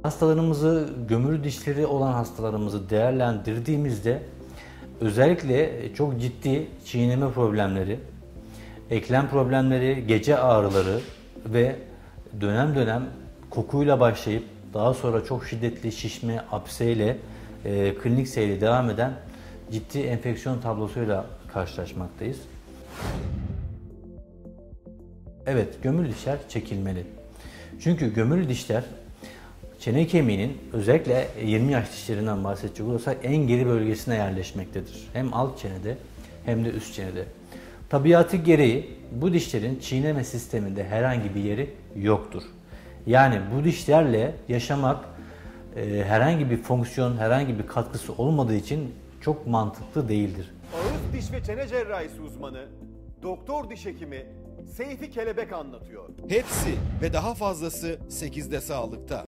Hastalarımızı, gömülü dişleri olan hastalarımızı değerlendirdiğimizde özellikle çok ciddi çiğneme problemleri, eklem problemleri, gece ağrıları ve dönem dönem kokuyla başlayıp daha sonra çok şiddetli şişme, apseyle, klinik seyri devam eden ciddi enfeksiyon tablosuyla karşılaşmaktayız. Evet, gömülü dişler çekilmeli. Çünkü gömülü dişler çene kemiğinin özellikle 20 yaş dişlerinden bahsedecek olursak en geri bölgesine yerleşmektedir. Hem alt çenede hem de üst çenede. Tabiatı gereği bu dişlerin çiğneme sisteminde herhangi bir yeri yoktur. Yani bu dişlerle yaşamak herhangi bir fonksiyon, herhangi bir katkısı olmadığı için çok mantıklı değildir. Ağız diş ve çene cerrahisi uzmanı, doktor diş hekimi Seyfi Kelebek anlatıyor. Hepsi ve daha fazlası 8'de Sağlık'ta.